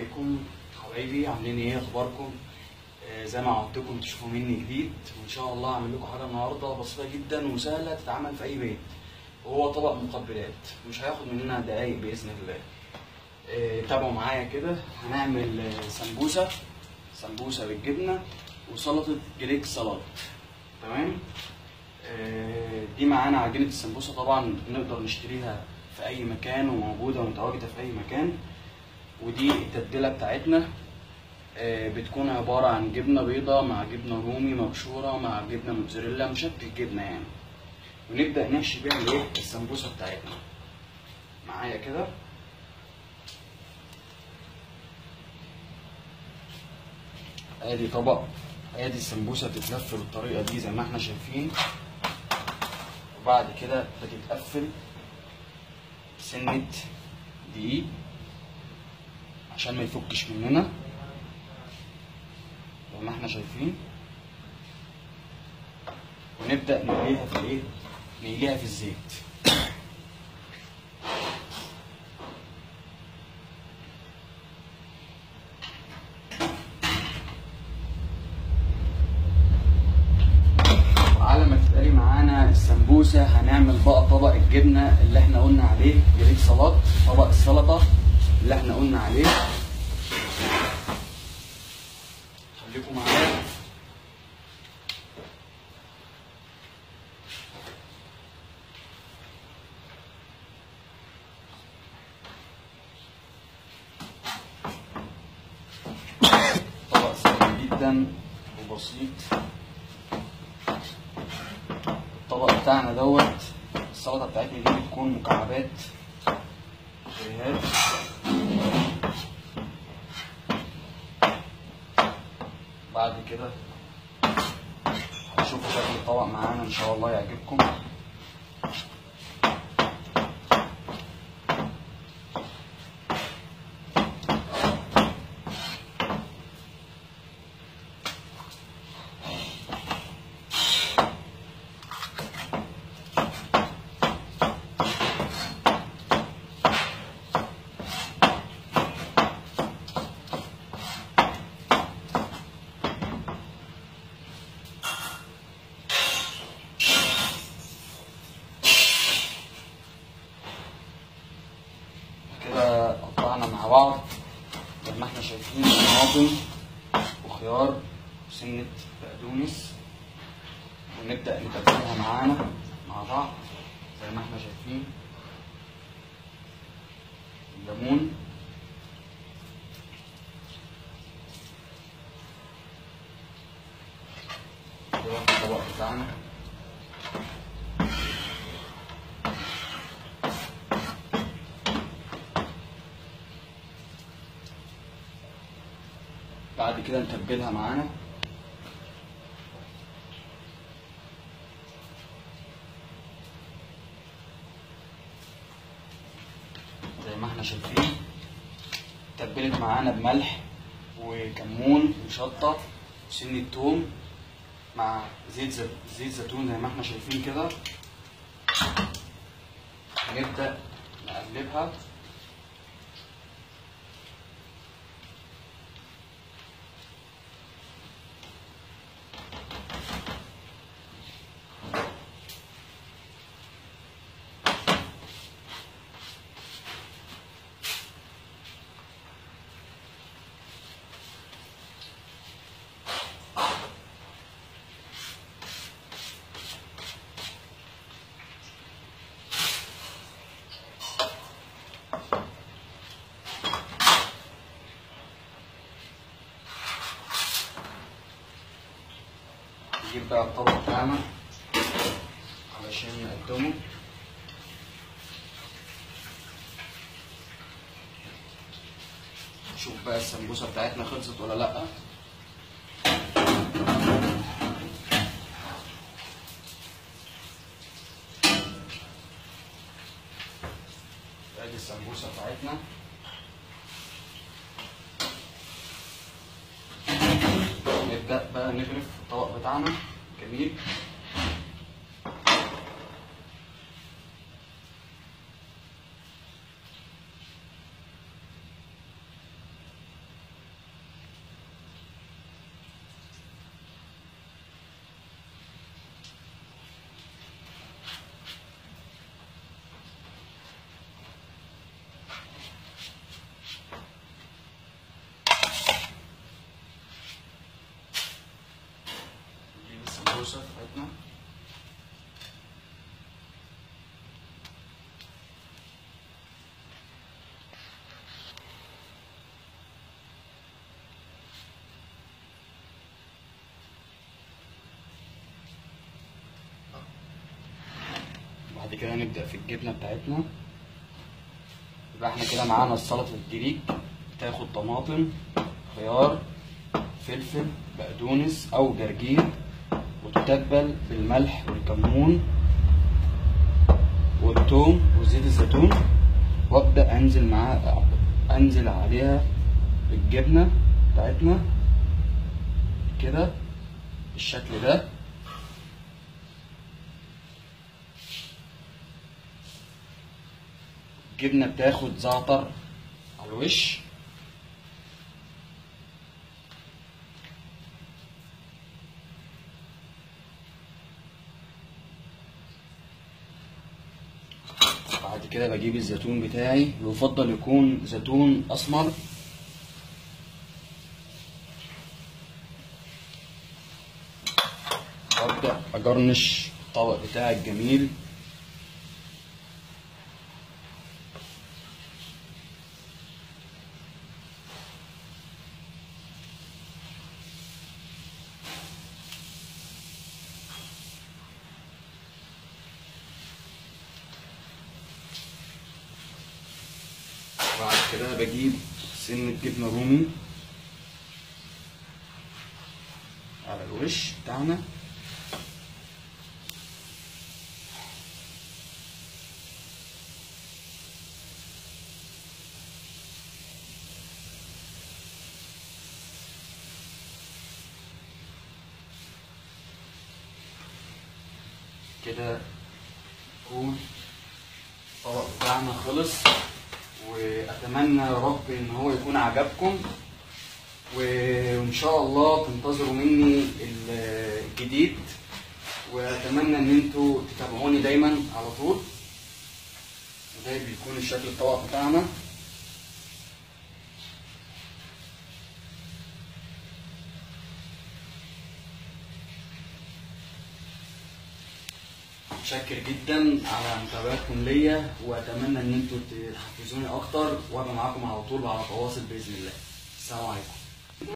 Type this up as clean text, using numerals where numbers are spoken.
عليكم حبايبي، عاملين ايه؟ اخباركم؟ زي ما عودتكم تشوفوا مني جديد، وان شاء الله هعمل لكم حاجه النهارده بسيطه جدا وسهله تتعمل في اي بيت، وهو طبق مقبلات مش هياخد مننا دقايق باذن الله. تابعوا معايا كده. هنعمل سمبوسه بالجبنه وسلطه جريك سلطه. تمام. دي معانا عجينه السمبوسه، طبعا نقدر نشتريها في اي مكان وموجوده ومتواجده في اي مكان. ودي التتبيله بتاعتنا، بتكون عباره عن جبنه بيضه مع جبنه رومي مبشوره مع جبنه موتزاريلا مشكل جبنه يعني. ونبدا نحشي بيها الايه السمبوسه بتاعتنا. معايا كده. ادي طبق، ادي السمبوسه بتتلف بالطريقه دي زي ما احنا شايفين، وبعد كده بتتقفل سنه دقيق عشان ما يفكش مننا زي ما احنا شايفين. ونبدا نقليها في الايه؟ نقليها في الزيت. وعلى ما تتقلي معانا السمبوسه هنعمل بقى طبق الجبنه اللي احنا قلنا عليه جريك سلطه، طبق السلطه اللي احنا قلنا عليه. خليكم معايا. طبق سهل جدا وبسيط. الطبق بتاعنا دوت السلطه بتاعتنا دي بتكون مكعبات جريهات. بعد كده هتشوفوا شكل الطبق معانا ان شاء الله يعجبكم. كده قطعنا مع بعض زي ما احنا شايفين طماطم وخيار وسنة بقدونس، ونبدأ نتبلها معانا مع بعض زي ما احنا شايفين. الليمون، كده الطبق بتاعنا. بعد كده نتبلها معانا. زي ما احنا شايفين اتبلت معانا بملح وكمون وشطة وسنة توم مع زيت زيتون زي ما احنا شايفين كده. نبدأ نقلبها. نجيب بقى الطبق بتاعنا علشان نقدمه. نشوف بقى السمبوسه بتاعتنا خلصت ولا لا. ادي السمبوسه بتاعتنا. نبدأ بقى نغرف الطبق بتاعنا جميل. الكوسه بتاعتنا. بعد كده نبدأ في الجبنة بتاعتنا. يبقى احنا كده معانا السلطة الجريك، بتاخد طماطم، خيار، فلفل، بقدونس أو جرجير، وتتبل بالملح والكمون والثوم وزيت الزيتون، وابدأ انزل عليها بالجبنة بتاعتنا كده بالشكل ده. الجبنة بتاخد زعتر على الوش. بعد كده بجيب الزيتون بتاعي، يفضل يكون زيتون اسمر. وابدأ اجرنش الطبق بتاعي الجميل. بعد كده بجيب سنة جبنة رومي على الوش بتاعنا. كده يكون الطبق بتاعنا خلص، واتمنى يا رب ان هو يكون عجبكم، وان شاء الله تنتظروا مني الجديد، واتمنى ان انتوا تتابعوني دايما على طول. وده بيكون الشكل الطبق بتاعنا. متشكر جدا على متابعتكم ليا، واتمنى ان انتوا تحفزوني اكتر، وابقى معاكم على طول على تواصل باذن الله. السلام عليكم.